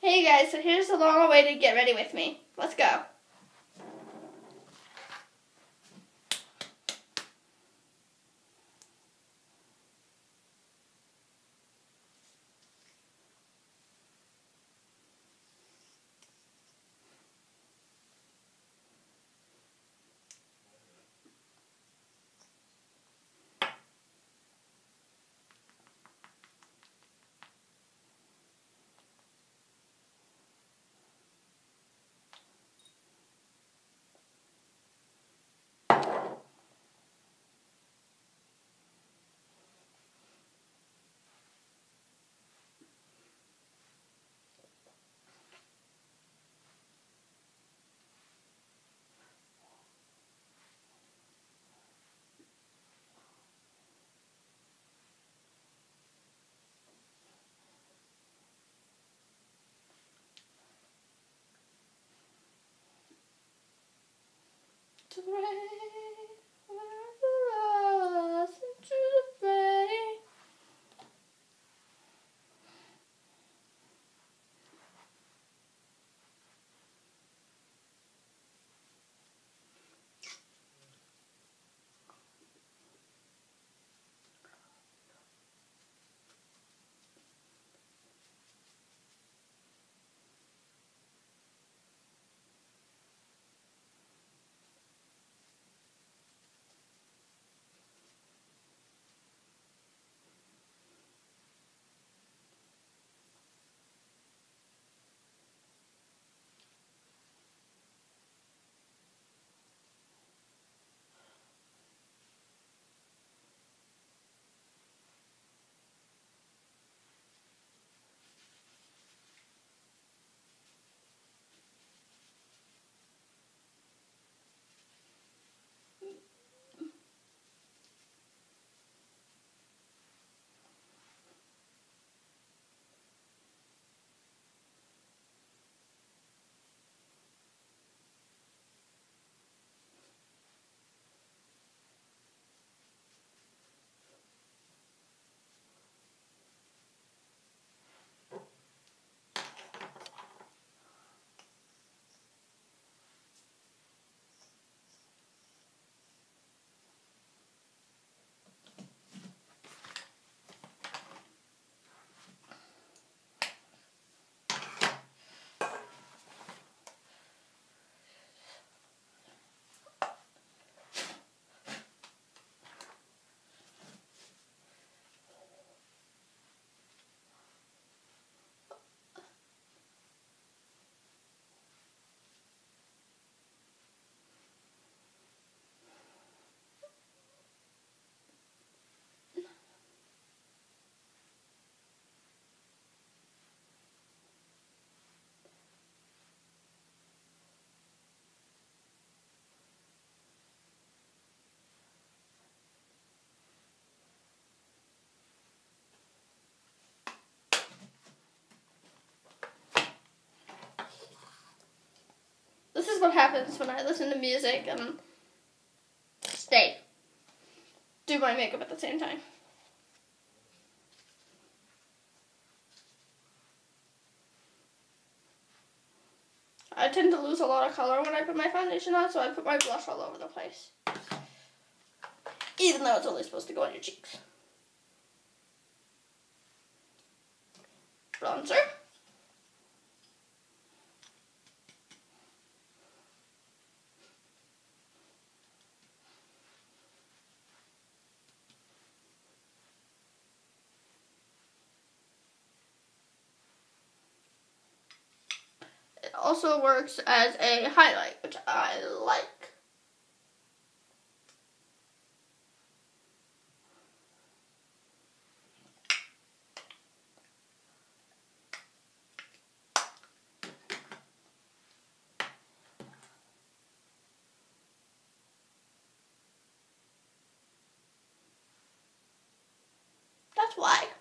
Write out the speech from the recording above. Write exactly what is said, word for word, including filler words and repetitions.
Hey guys, so here's the long way to get ready with me. Let's go. To the rain, where the lost into the fray. This is what happens when I listen to music and stay. Do my makeup at the same time. I tend to lose a lot of color when I put my foundation on, so I put my blush all over the place. Even though it's only supposed to go on your cheeks. Bronzer. It also works as a highlight, which I like. That's why.